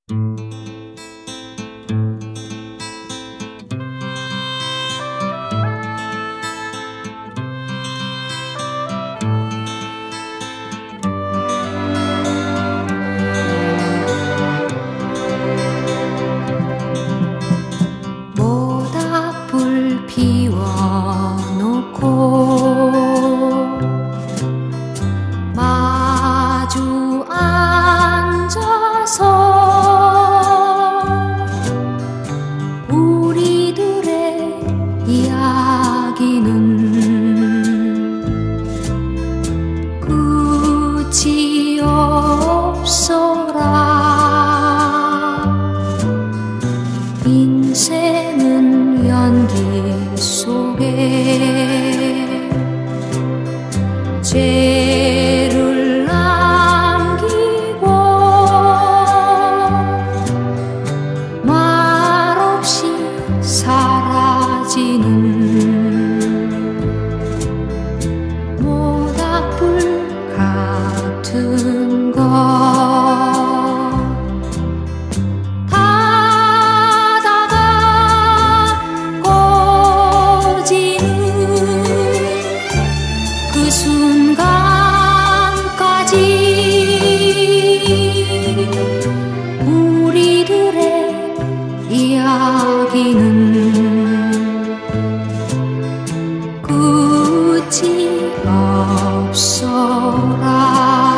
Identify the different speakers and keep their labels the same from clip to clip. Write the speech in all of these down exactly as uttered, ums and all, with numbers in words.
Speaker 1: 모닥불 피워놓고 마주 앉아서 우리들의 이야기는 끝이 없어라. 인생은 연기 속에 죄를 남기고 말없이 사라지는 모닥불 같은 것. 순간까지 우리들의 이야기는 끝이 없어라.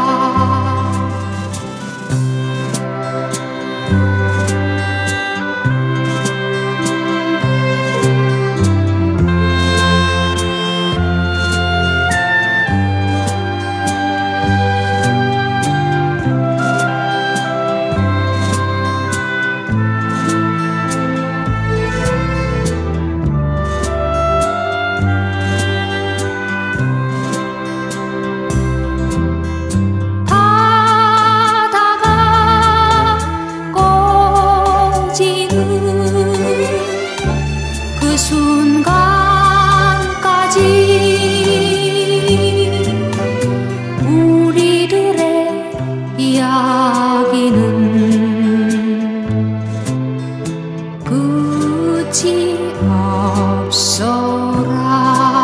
Speaker 1: 그 순간까지 우리들의 이야기는 끝이 없어라.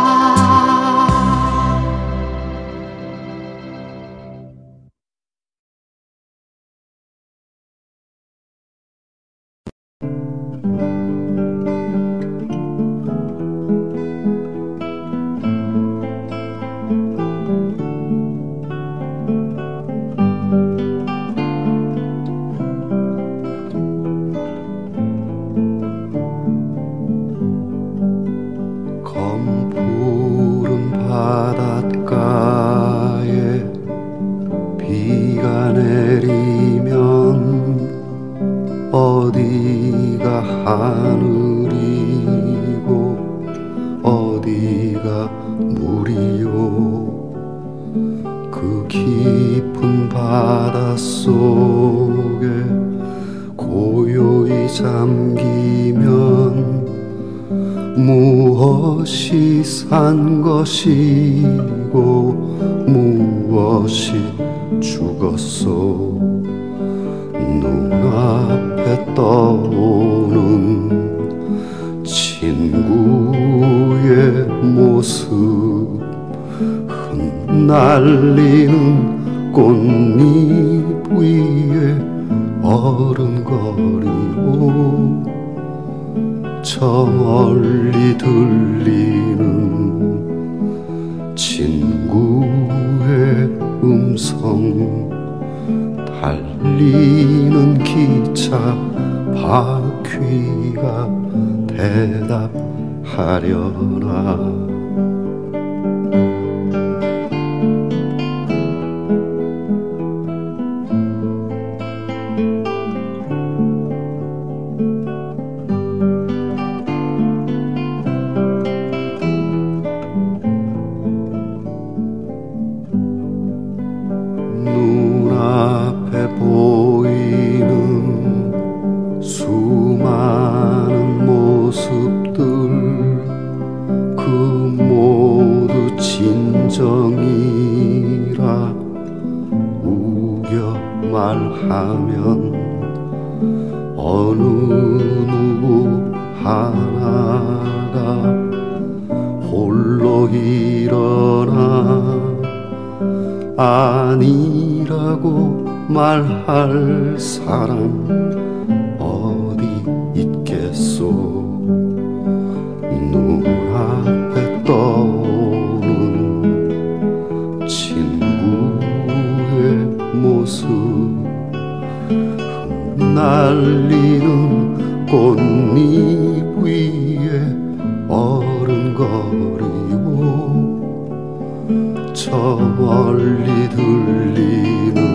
Speaker 2: 검푸른 바닷가에 비가 내리면 어디가 하늘이고 어디가 물이요. 그 깊은 바닷속에 고요히 잠기면 무엇이 산 것이고 무엇이 죽었소. 눈앞에 떠오는 친구의 모습, 흩날리는 꽃잎 위에 어른거리고 저 멀리 들리는 친구의 음성, 달리는 기차 바퀴가 대답하려나. 눈앞에 보이는 수많은 모습들, 그 모두 진정이라 우겨 말하면 어느 누구 하나가 홀로 일어나 아니라고 말할 사람 어디 있겠소. 눈앞에 떠오른 친구의 모습, 흩날리는 꽃잎 위에 어른거리고 저 멀리 들리는